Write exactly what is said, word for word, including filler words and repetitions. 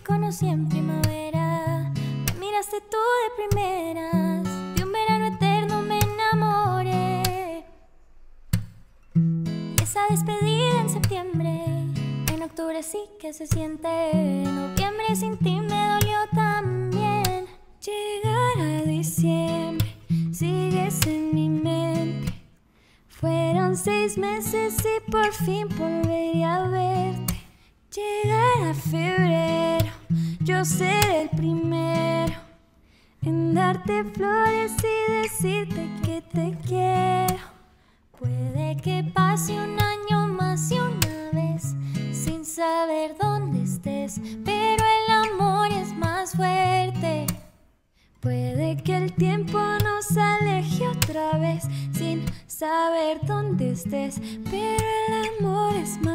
conocí en primavera. Me miraste tú de primeras. De un verano eterno me enamoré. Y esa despedida en septiembre, en octubre sí que se siente. En noviembre sin ti me dolió también. Llegar a diciembre, sigues en mi mente. Fueron seis meses y por fin volvería a verte. Llegar a febrero, yo seré el primero en darte flores y decirte que te quiero. Puede que pase un año más y una vez sin saber dónde estés, pero el amor es más fuerte. Puede que el tiempo nos aleje otra vez sin saber dónde estés, pero el amor es más